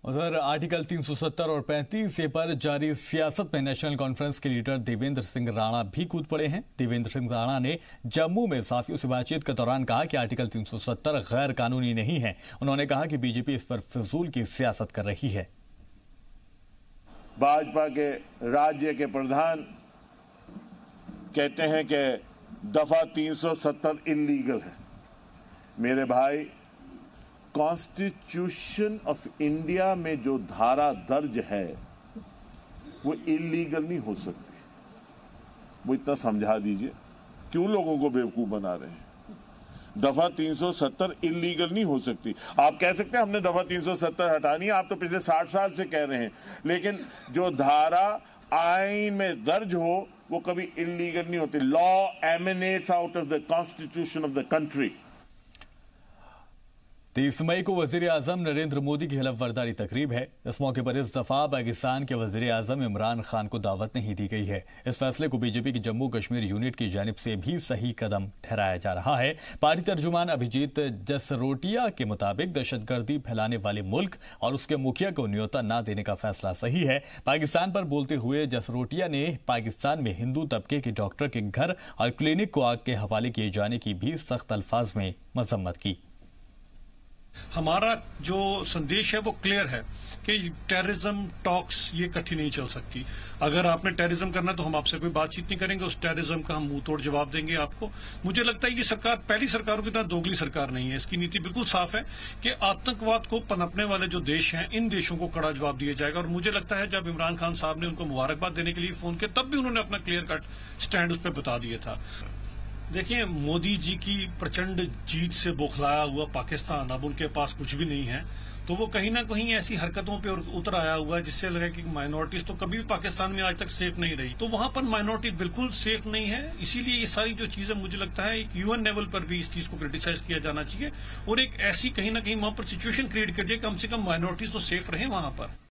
उधर आर्टिकल 370 और 35 पर जारी सियासत में नेशनल कॉन्फ्रेंस के लीडर देवेंद्र सिंह राणा भी कूद पड़े हैं। देवेंद्र सिंह राणा ने जम्मू में साथियों से बातचीत के दौरान कहा कि आर्टिकल 370 गैर कानूनी नहीं है। उन्होंने कहा कि बीजेपी इस पर फिजूल की सियासत कर रही है। भाजपा के राज्य के प्रधान कहते हैं कि दफा 370 इलीगल है। मेरे भाई, कॉन्स्टिट्यूशन ऑफ इंडिया में जो धारा दर्ज है वो इलीगल नहीं हो सकती। वो इतना समझा दीजिए, क्यों लोगों को बेवकूफ बना रहे हैं। दफा 370 इलीगल नहीं हो सकती। आप कह सकते हैं हमने दफा 370 हटानी है, आप तो पिछले 60 साल से कह रहे हैं, लेकिन जो धारा आईन में दर्ज हो वो कभी इलीगल नहीं होती। Law emanates out of the constitution of the country. 30 मई को वजीर आजम नरेंद्र मोदी की हलफबरदारी तकरीब है। इस मौके पर इस दफा पाकिस्तान के वजीर आजम इमरान खान को दावत नहीं दी गई है। इस फैसले को बीजेपी की जम्मू कश्मीर यूनिट की जानिब से भी सही कदम ठहराया जा रहा है। पार्टी तर्जुमान अभिजीत जसरोटिया के मुताबिक दहशतगर्दी फैलाने वाले मुल्क और उसके मुखिया को न्योता न देने का फैसला सही है। पाकिस्तान पर बोलते हुए जसरोटिया ने पाकिस्तान में हिंदू तबके के डॉक्टर के घर और क्लिनिक को आग के हवाले किए जाने की भी सख्त अल्फाज में मजम्मत की। हमारा जो संदेश है वो क्लियर है कि टेररिज्म टॉक्स ये इकट्ठी नहीं चल सकती। अगर आपने टेररिज्म करना तो हम आपसे कोई बातचीत नहीं करेंगे, उस टेररिज्म का हम मुंह तोड़ जवाब देंगे आपको। मुझे लगता है ये सरकार पहली सरकारों की तरह दोगली सरकार नहीं है। इसकी नीति बिल्कुल साफ है कि आतंकवाद को पनपने वाले जो देश हैं, इन देशों को कड़ा जवाब दिया जाएगा। और मुझे लगता है जब इमरान खान साहब ने उनको मुबारकबाद देने के लिए फोन किया, तब भी उन्होंने अपना क्लियर कट स्टैंड उस पर बता दिया था। देखिए, मोदी जी की प्रचंड जीत से बौखलाया हुआ पाकिस्तान, अब उनके पास कुछ भी नहीं है, तो वो कहीं ना कहीं ऐसी हरकतों पे उतर आया हुआ है जिससे लगा कि माइनॉरिटीज तो कभी भी पाकिस्तान में आज तक सेफ नहीं रही, तो वहां पर माइनॉरिटी बिल्कुल सेफ नहीं है। इसीलिए ये सारी जो चीजें मुझे लगता है यूएन लेवल पर भी इस चीज को क्रिटिसाइज किया जाना चाहिए और एक ऐसी कहीं ना कहीं वहां पर सिचुएशन क्रिएट कर जाए, कम से कम माइनॉरिटीज तो सेफ रहे वहां पर।